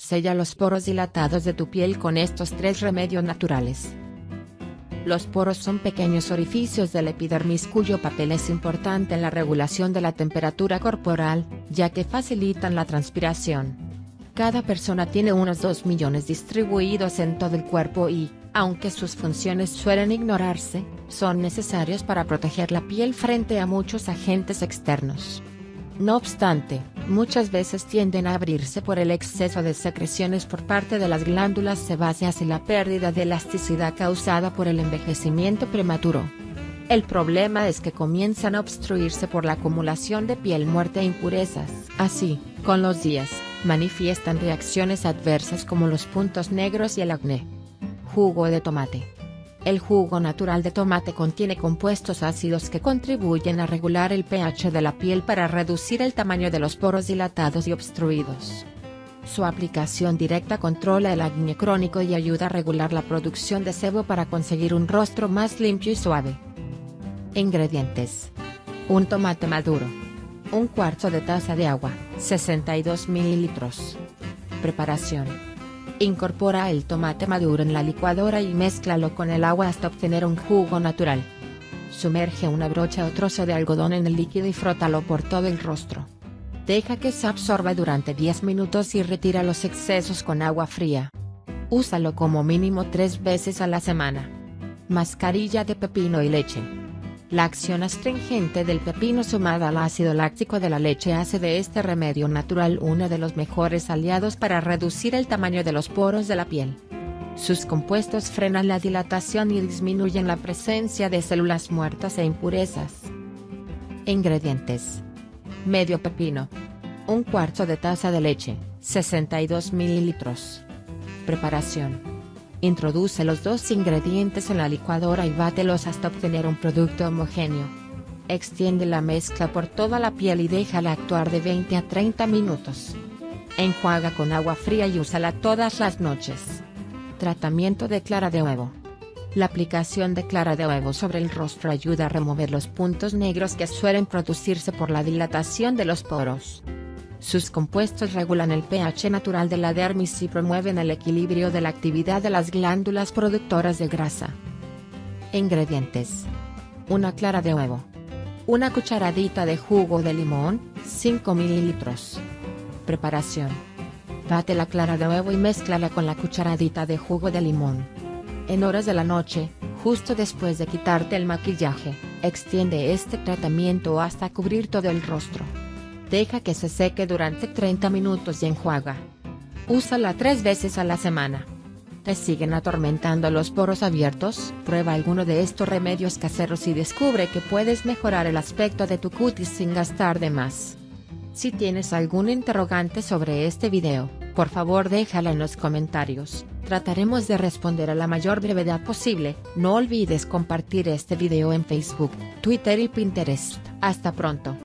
Sella los poros dilatados de tu piel con estos 3 remedios naturales. Los poros son pequeños orificios del epidermis cuyo papel es importante en la regulación de la temperatura corporal, ya que facilitan la transpiración. Cada persona tiene unos 2 millones distribuidos en todo el cuerpo y, aunque sus funciones suelen ignorarse, son necesarios para proteger la piel frente a muchos agentes externos. No obstante, muchas veces tienden a abrirse por el exceso de secreciones por parte de las glándulas sebáceas y la pérdida de elasticidad causada por el envejecimiento prematuro. El problema es que comienzan a obstruirse por la acumulación de piel muerta e impurezas. Así, con los días, manifiestan reacciones adversas como los puntos negros y el acné. Jugo de tomate. El jugo natural de tomate contiene compuestos ácidos que contribuyen a regular el pH de la piel para reducir el tamaño de los poros dilatados y obstruidos. Su aplicación directa controla el acné crónico y ayuda a regular la producción de sebo para conseguir un rostro más limpio y suave. Ingredientes: un tomate maduro, un cuarto de taza de agua, 62 ml. Preparación: incorpora el tomate maduro en la licuadora y mézclalo con el agua hasta obtener un jugo natural. Sumerge una brocha o trozo de algodón en el líquido y frótalo por todo el rostro. Deja que se absorba durante 10 minutos y retira los excesos con agua fría. Úsalo como mínimo 3 veces a la semana. Mascarilla de pepino y leche. La acción astringente del pepino sumada al ácido láctico de la leche hace de este remedio natural uno de los mejores aliados para reducir el tamaño de los poros de la piel. Sus compuestos frenan la dilatación y disminuyen la presencia de células muertas e impurezas. Ingredientes: medio pepino, un cuarto de taza de leche, 62 ml. Preparación: introduce los 2 ingredientes en la licuadora y bátelos hasta obtener un producto homogéneo. Extiende la mezcla por toda la piel y déjala actuar de 20 a 30 minutos. Enjuaga con agua fría y úsala todas las noches. Tratamiento de clara de huevo. La aplicación de clara de huevo sobre el rostro ayuda a remover los puntos negros que suelen producirse por la dilatación de los poros. Sus compuestos regulan el pH natural de la dermis y promueven el equilibrio de la actividad de las glándulas productoras de grasa. Ingredientes: una clara de huevo, una cucharadita de jugo de limón, 5 ml. Preparación: bate la clara de huevo y mézclala con la cucharadita de jugo de limón. En horas de la noche, justo después de quitarte el maquillaje, extiende este tratamiento hasta cubrir todo el rostro. Deja que se seque durante 30 minutos y enjuaga. Úsala 3 veces a la semana. ¿Te siguen atormentando los poros abiertos? Prueba alguno de estos remedios caseros y descubre que puedes mejorar el aspecto de tu cutis sin gastar de más. Si tienes algún interrogante sobre este video, por favor déjala en los comentarios. Trataremos de responder a la mayor brevedad posible. No olvides compartir este video en Facebook, Twitter y Pinterest. Hasta pronto.